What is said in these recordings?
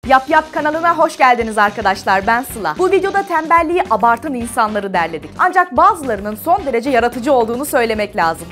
Yap Yap kanalına hoş geldiniz arkadaşlar, ben Sıla. Bu videoda tembelliği abartan insanları derledik. Ancak bazılarının son derece yaratıcı olduğunu söylemek lazım.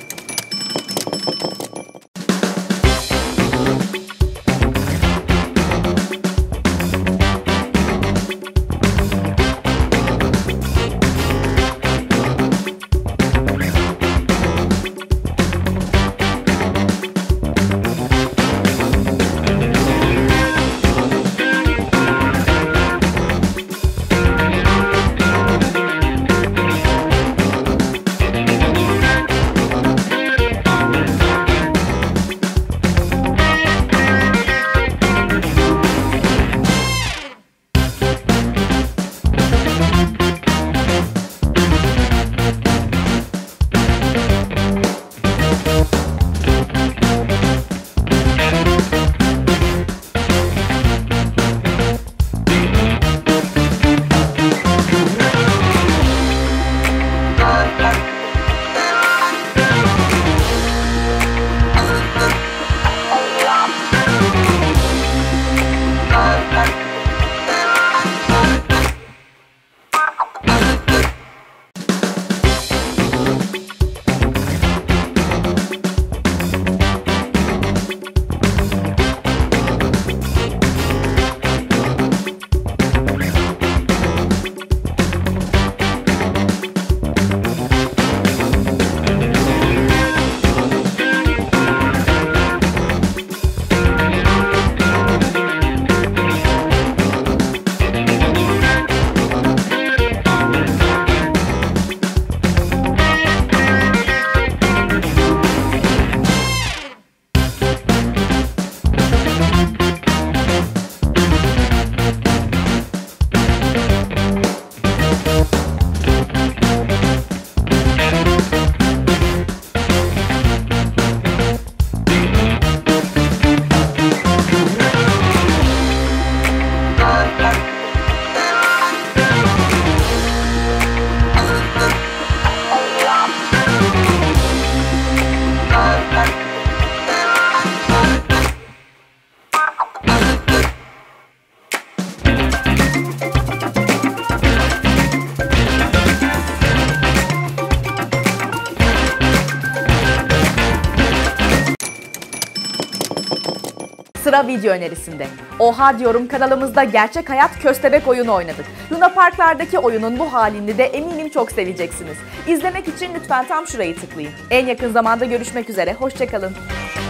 Sıra video önerisinde. Oha diyorum kanalımızda gerçek hayat köstebek oyunu oynadık. Luna Parklardaki oyunun bu halini de eminim çok seveceksiniz. İzlemek için lütfen tam şurayı tıklayın. En yakın zamanda görüşmek üzere, hoşça kalın.